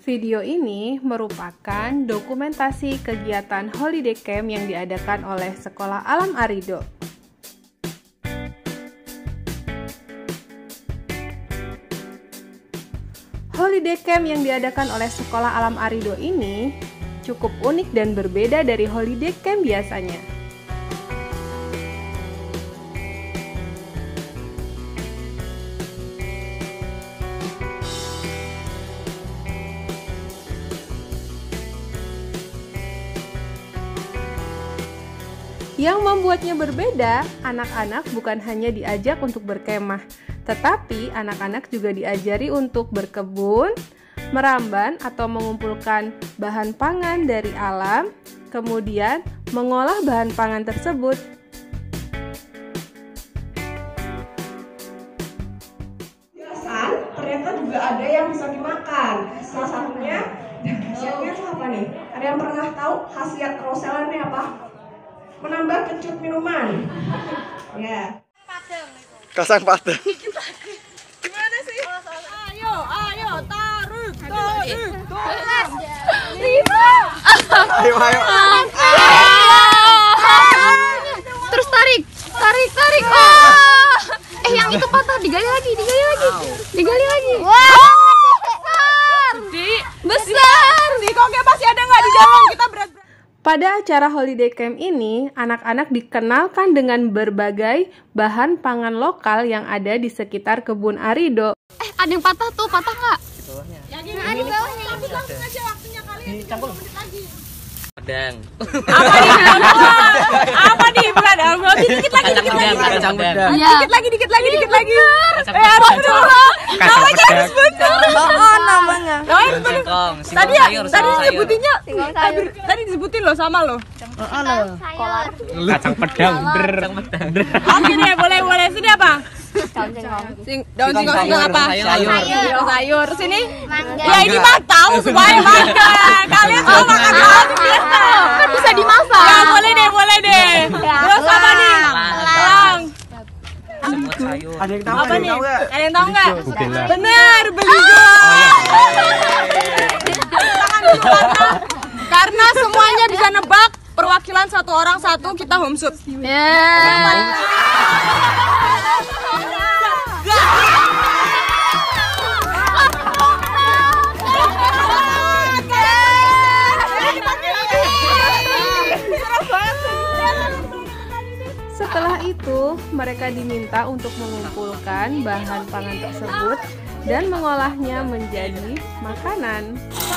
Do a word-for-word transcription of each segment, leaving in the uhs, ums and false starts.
Video ini merupakan dokumentasi kegiatan Holiday Camp yang diadakan oleh Sekolah Alam Arido. Holiday Camp yang diadakan oleh Sekolah Alam Arido ini cukup unik dan berbeda dari Holiday Camp biasanya. Yang membuatnya berbeda, anak-anak bukan hanya diajak untuk berkemah, tetapi anak-anak juga diajari untuk berkebun, meramban atau mengumpulkan bahan pangan dari alam, kemudian mengolah bahan pangan tersebut. Biasan, ternyata juga ada yang bisa dimakan. Salah satunya, khasiatnya itu apa nih? Ada yang pernah tahu khasiat rosella ini apa? Menambah kecut minuman. Ya. Kasang padang. Gimana sih? Ayo, ayo, tarik, tarik, tarik. Lima. Ayo, ayo. Terus tarik, tarik, tarik. Oh. Eh, yang itu patah, digali lagi, digali lagi, digali lagi. Wow, besar, besar. Si Koke pasti ada nggak di dalam? Kita berat. Pada acara Holiday Camp ini, anak-anak dikenalkan dengan berbagai bahan pangan lokal yang ada di sekitar kebun Arido. Eh, ada yang patah tuh, patah nggak? Di bawahnya. Yang ini, ada di bawahnya. Tapi langsung aja waktunya kalian Dicampur. tiga puluh menit lagi. Pedang. Apa nih? Apa nih? Bukan dikit lagi, dikit lagi, dikit lagi. Kacang pedang. Iya. Dikit lagi, dikit lagi, dikit lagi. Kacang Eh, harus pedang. dulu. Namanya harus betul. Oh, namanya. Namanya harus betul. Singkong, Tadi singkong ya, sayur, tadi singkong sayur. disebutinnya. Singkong sayur. Tadi disebutin loh sama lo. Kolar. Kacang pedang. Kacang pedang. Oke deh, boleh, boleh. Sini apa? Daun singkong. Sing, daun singkong, singkong apa? Sayur. Sayur. Sayur. Sini. Mangga. Ya ini mah tahu semuanya mangga. Kalian tuh makan apa biasa? Kan bisa dimasak. Ya boleh deh, boleh deh. Terus apa nih? Elang. Semut sayur. Ada yang tahu? Apa Ada nih? yang tahu nggak? Ada yang tahu nggak? Bugela. Bener, beligo. Tangan dulu karena karena semuanya bisa nebak. Perwakilan satu orang satu, kita homeshoot. Ya. Setelah itu, mereka diminta untuk mengumpulkan bahan pangan tersebut dan mengolahnya menjadi makanan.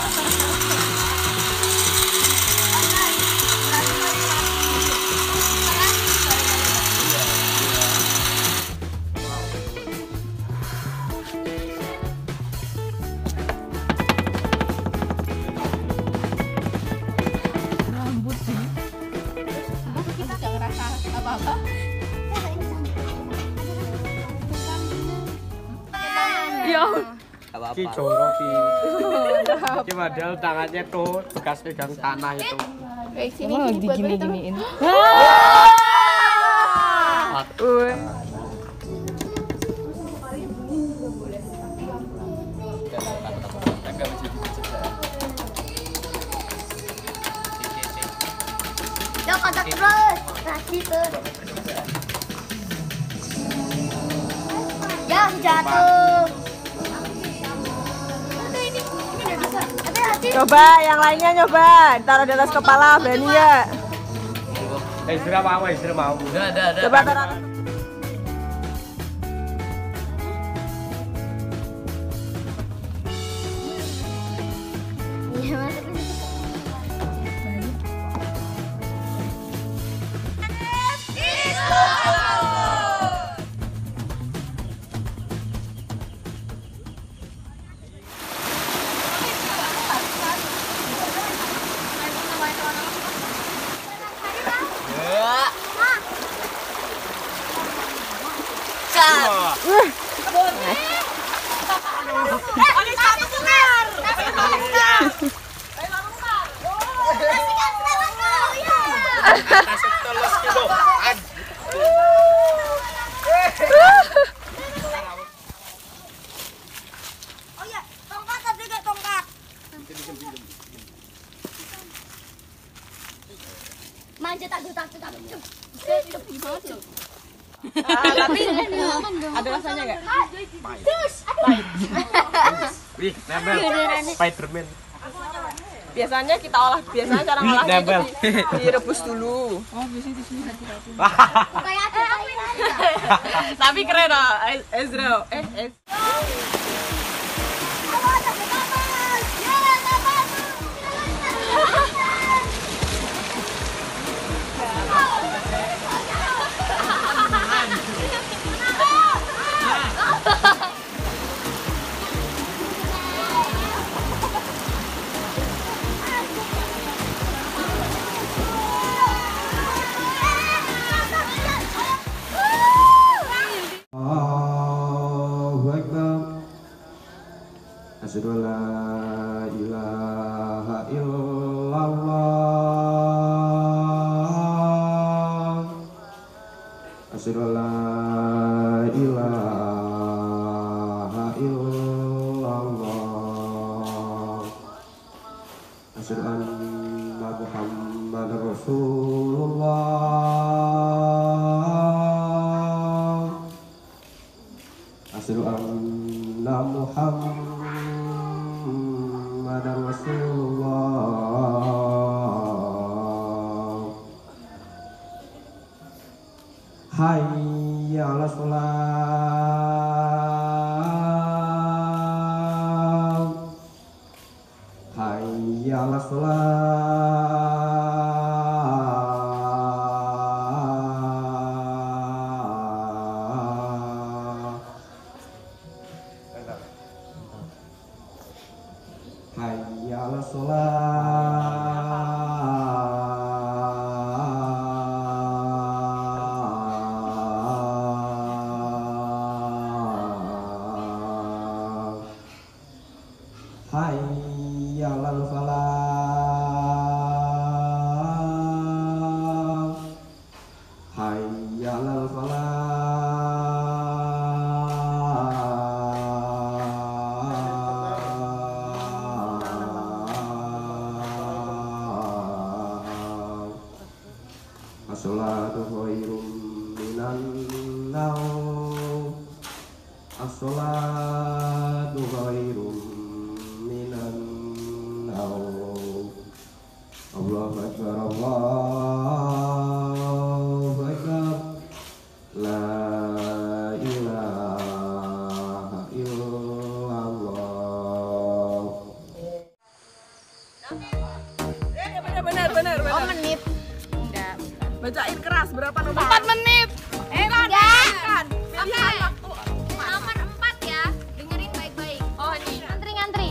Ya. Apa-apa. Ki jorok ki. Ki padahal tangannya tuh bekas pegang tanah itu. Eh, sini sini buat digini-giniin. Yuk, kotak terus. Kasih tuh. Ya, jatuh. Aduh, ini, ini nggak bisa. Hati-hati. Coba yang lainnya nyoba, taruh di atas kepala, berani ya? Eh, istri apa apa istri mau? Udah, ada, ada. Coba taruh. Iya, masukin. cetak cetak cetak. Tapi ada rasanya nggak? Terus, aduh. Wih, nempel. Spiderman. Biasanya kita olah, biasanya cara ngolahnya itu di- direbus dulu. Kayak ada Tapi keren loh, Ezra. Eh, Ez. Allahu Akbar. Asyhadu an la ilaha illallah. Asyhadu an la ilaha illallah. Asyhadu anna Muhammadar Rasulullah. Asyhadu anna Muhammadar Rasulullah. Hayya 'alas shalah. Hayya 'alas shalah. Hayya 'alas shalah. Hayya 'alal falah. Hayya 'alal falah. As-salatu khairum minan naum. As-salatu khairum minan naum. Allahu Akbar, Allahu Akbar. La ilaha illallah. Benar, benar, benar. Oh, menit. Bacain keras berapa nomor? Empat menit. Eh, Enggak. kan. Oke. Nomor empat ya. Dengerin baik-baik. Oh, ini. Ngantri ngantri.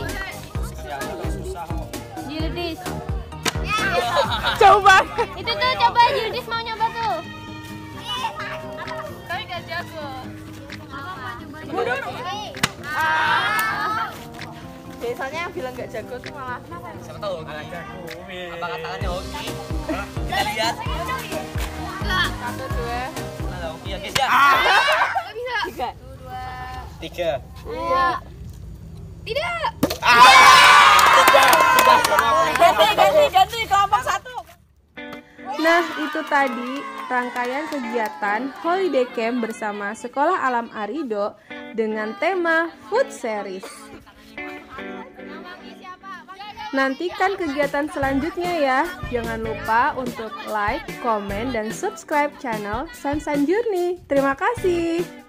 Yudis. Coba. Itu tuh coba Yudis mau nyoba tuh. Tapi gak jago. Biasanya yang bilang nggak jago tuh malah Siapa tahu? Anak jago. Apa katakannya hoki? Kita lihat. satu dua Ada hoki ya guys ya. Gak bisa. tiga. Tiga. Iya. Tidak. Ganti, ganti, ganti kelompok satu. Nah, itu tadi rangkaian kegiatan Holiday Camp bersama Sekolah Alam Arido dengan tema Food Series. Nantikan kegiatan selanjutnya ya. Jangan lupa untuk like, komen, dan subscribe channel Sunshine Journey. Terima kasih.